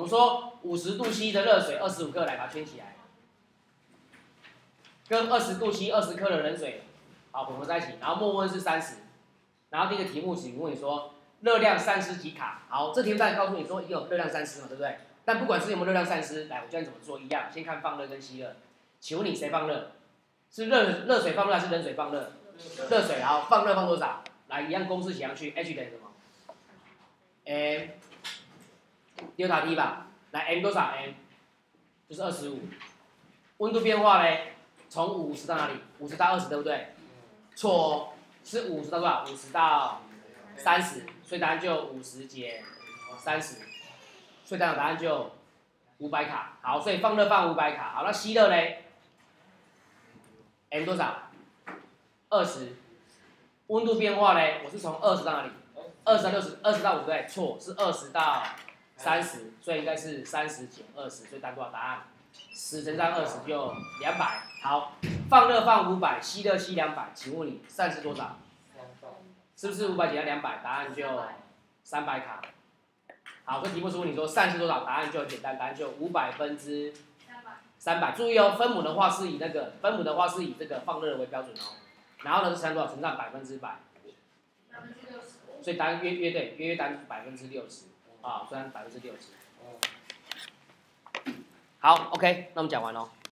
们说50度 C 的热水25克，来把它圈起来，跟20度 C 20克的冷水，好混合在一起，然后末温是30，然后第一个题目请问你说热量散失几卡？好，这题目当然告诉你说一定有热量散失嘛，对不对？但不管是有没有热量散失，来，我教你怎么做一样，先看放热跟吸热。请问你谁放热？是热水放热还是冷水放热？热水，好，放热放多少？来，一样公式写上去 ，H 等于什么 ？m 丢塔 T 吧，来 m 多少 ？m 就是25。温度变化嘞，从50到哪里？50到20，对不对？错哦，是50到多少？50到30，所以答案就50减30，所以答案就500卡。好，所以放热放500卡。好，那吸热嘞 ？m 多少？20。温度变化嘞，我是从20到哪里？20到60，20到50，对，错，是20到30，所以应该是30减20，所以答多少？答案10乘上20就200。好，放热放500，吸热吸200，请问你散失多少？是不是500减到200？答案就300卡。好，这题目是问你说散失多少？答案就很简单，答案就500%300。注意哦，分母的话是以这个放热为标准哦。然后呢是乘多少？乘上100%，所以答案约答案是60%啊，虽然60%。好 ，OK，那我们讲完喽。